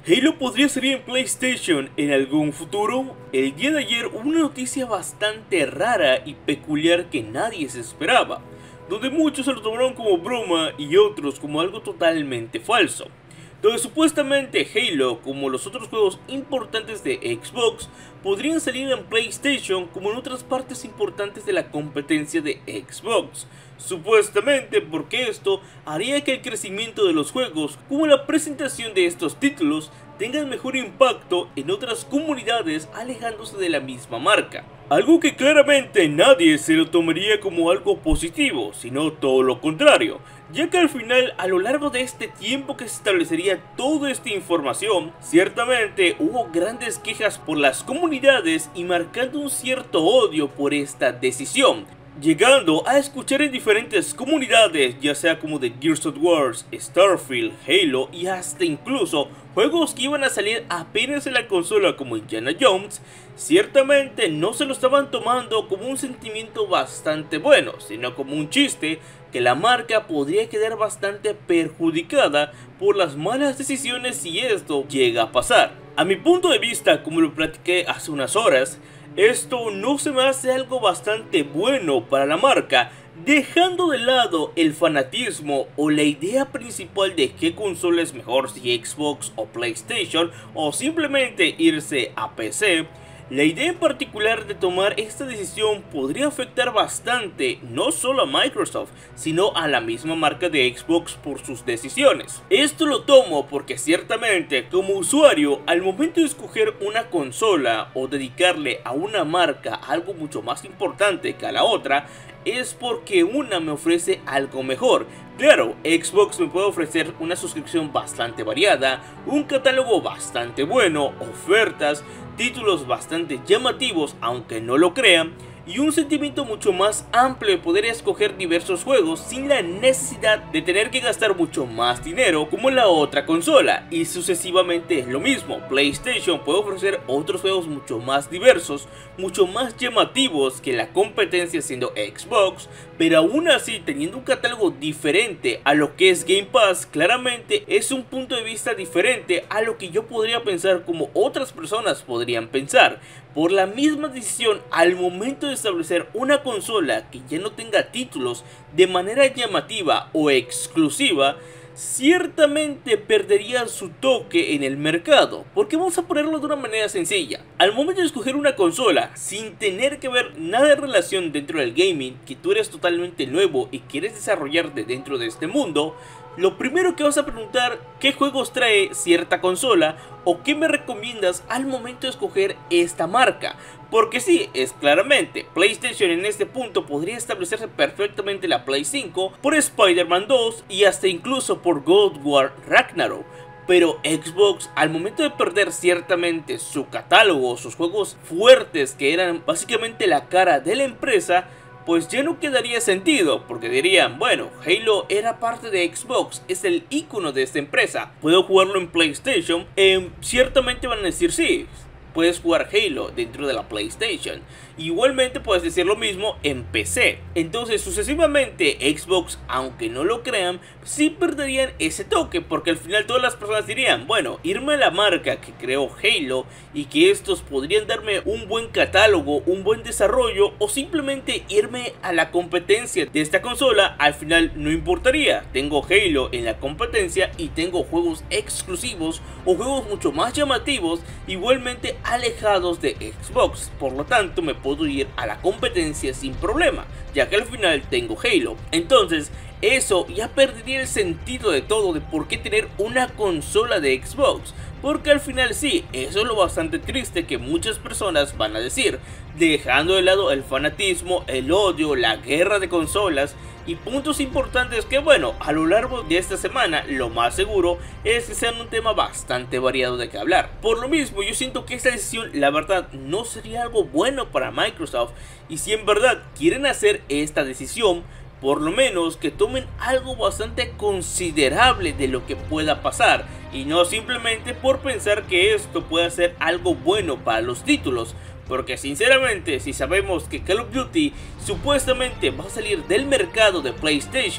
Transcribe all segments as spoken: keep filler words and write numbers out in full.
¿Halo podría salir en PlayStation en algún futuro? El día de ayer hubo una noticia bastante rara y peculiar que nadie se esperaba, donde muchos se lo tomaron como broma y otros como algo totalmente falso, donde supuestamente Halo, como los otros juegos importantes de Xbox, podrían salir en PlayStation como en otras partes importantes de la competencia de Xbox, supuestamente porque esto haría que el crecimiento de los juegos, como la presentación de estos títulos, tengan mejor impacto en otras comunidades alejándose de la misma marca. Algo que claramente nadie se lo tomaría como algo positivo, sino todo lo contrario, ya que al final, a lo largo de este tiempo que se establecería toda esta información, ciertamente hubo grandes quejas por las comunidades y marcando un cierto odio por esta decisión, llegando a escuchar en diferentes comunidades, ya sea como de Gears of War, Starfield, Halo y hasta incluso juegos que iban a salir apenas en la consola como Indiana Jones, ciertamente no se lo estaban tomando como un sentimiento bastante bueno, sino como un chiste que la marca podría quedar bastante perjudicada por las malas decisiones si esto llega a pasar. A mi punto de vista, como lo platiqué hace unas horas, esto no se me hace algo bastante bueno para la marca, dejando de lado el fanatismo o la idea principal de qué consola es mejor, si Xbox o PlayStation, o simplemente irse a P C. La idea en particular de tomar esta decisión podría afectar bastante no solo a Microsoft, sino a la misma marca de Xbox por sus decisiones. Esto lo tomo porque ciertamente como usuario, al momento de escoger una consola o dedicarle a una marca algo mucho más importante que a la otra, es porque una me ofrece algo mejor. Claro, Xbox me puede ofrecer una suscripción bastante variada, un catálogo bastante bueno, ofertas, títulos bastante llamativos aunque no lo crean, y un sentimiento mucho más amplio de poder escoger diversos juegos sin la necesidad de tener que gastar mucho más dinero como la otra consola, y sucesivamente es lo mismo. PlayStation puede ofrecer otros juegos mucho más diversos, mucho más llamativos que la competencia siendo Xbox, pero aún así teniendo un catálogo diferente a lo que es Game Pass, claramente es un punto de vista diferente a lo que yo podría pensar como otras personas podrían pensar. Por la misma decisión, al momento de establecer una consola que ya no tenga títulos de manera llamativa o exclusiva, ciertamente perdería su toque en el mercado, porque vamos a ponerlo de una manera sencilla. Al momento de escoger una consola sin tener que ver nada de relación dentro del gaming, que tú eres totalmente nuevo y quieres desarrollarte dentro de este mundo, lo primero que vas a preguntar, ¿qué juegos trae cierta consola? ¿O qué me recomiendas al momento de escoger esta marca? Porque sí, es claramente, PlayStation en este punto podría establecerse perfectamente la Play cinco por Spider-Man dos y hasta incluso por God of War Ragnarok. Pero Xbox, al momento de perder ciertamente su catálogo, sus juegos fuertes que eran básicamente la cara de la empresa, pues ya no quedaría sentido, porque dirían, bueno, Halo era parte de Xbox, es el icono de esta empresa, puedo jugarlo en PlayStation, eh, ciertamente van a decir sí, puedes jugar Halo dentro de la PlayStation. Igualmente puedes decir lo mismo en P C. Entonces sucesivamente Xbox, aunque no lo crean, sí perderían ese toque, porque al final todas las personas dirían, bueno, irme a la marca que creó Halo y que estos podrían darme un buen catálogo, un buen desarrollo, o simplemente irme a la competencia de esta consola, al final no importaría. Tengo Halo en la competencia y tengo juegos exclusivos o juegos mucho más llamativos, igualmente alejados de Xbox. Por lo tanto me puedo ir a la competencia sin problema, ya que al final tengo Halo. Entonces eso ya perdería el sentido de todo, de por qué tener una consola de Xbox, porque al final sí, eso es lo bastante triste que muchas personas van a decir, dejando de lado el fanatismo, el odio, la guerra de consolas y puntos importantes que, bueno, a lo largo de esta semana lo más seguro es que sean un tema bastante variado de que hablar. Por lo mismo, yo siento que esta decisión, la verdad, no sería algo bueno para Microsoft, y si en verdad quieren hacer esta decisión, por lo menos que tomen algo bastante considerable de lo que pueda pasar, y no simplemente por pensar que esto pueda ser algo bueno para los títulos. Porque sinceramente, si sabemos que Call of Duty supuestamente va a salir del mercado de PlayStation,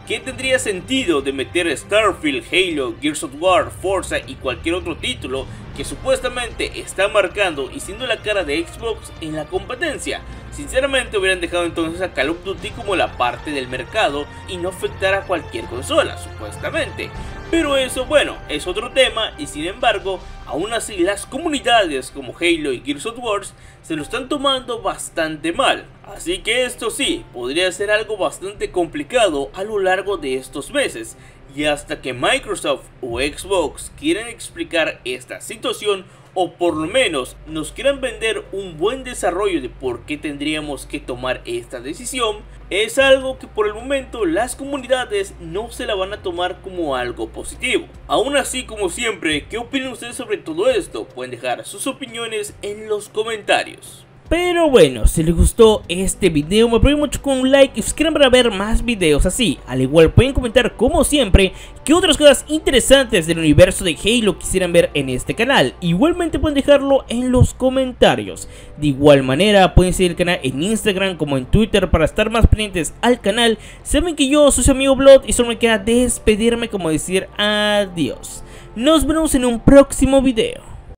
¿Qué tendría sentido de meter Starfield, Halo, Gears of War, Forza y cualquier otro título que supuestamente está marcando y siendo la cara de Xbox en la competencia? Sinceramente hubieran dejado entonces a Call of Duty como la parte del mercado y no afectar a cualquier consola, supuestamente. Pero eso, bueno, es otro tema y sin embargo, aún así las comunidades como Halo y Gears of War se lo están tomando bastante mal. Así que esto sí, podría ser algo bastante complicado a lo largo de estos meses. Y hasta que Microsoft o Xbox quieran explicar esta situación, o por lo menos nos quieran vender un buen desarrollo de por qué tendríamos que tomar esta decisión, es algo que por el momento las comunidades no se la van a tomar como algo positivo. Aún así, como siempre, ¿qué opinan ustedes sobre todo esto? Pueden dejar sus opiniones en los comentarios. Pero bueno, si les gustó este video me apoyen mucho con un like y suscríbanse para ver más videos así. Al igual pueden comentar como siempre qué otras cosas interesantes del universo de Halo quisieran ver en este canal. Igualmente pueden dejarlo en los comentarios. De igual manera pueden seguir el canal en Instagram como en Twitter para estar más pendientes al canal. Saben que yo soy su amigo Blood y solo me queda despedirme como decir adiós. Nos vemos en un próximo video.